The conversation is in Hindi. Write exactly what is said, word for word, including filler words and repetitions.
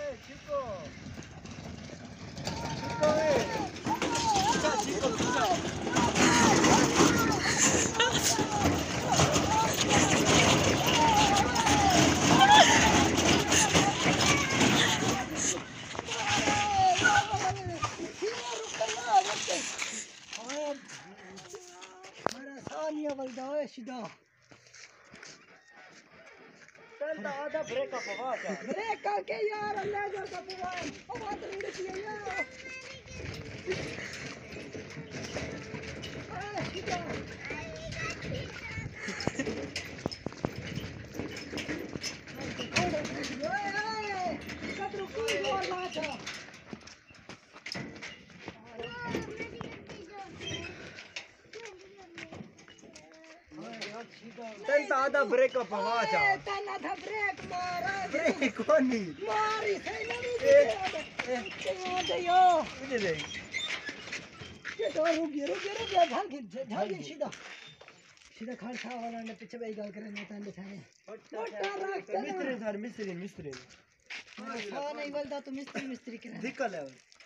चिको चिको ए चिको चिको सानिया बलदा है सीधा चलता आधा ब्रेक अप हवा क्या ब्रेक करके यार ले जा का पूरा हवा तो उड़ गई यार आ सीधा ओए कदर कोई और ना था चलता आधा ब्रेक अप हवा जा तना था ब्रेक मारा ब्रेक कोनी मारी सही नहीं ए दे यो ये दे ये तो रुक गया रुक गया रुक गया भाग भाग सीधा सीधा खान खा वाला ने पीछे भाई गल करे ना तंदे थाने मोटा राख मिस्त्री सर मिस्त्री मिस्त्री हां नहीं बोलता तो मिस्त्री मिस्त्री करे निकल है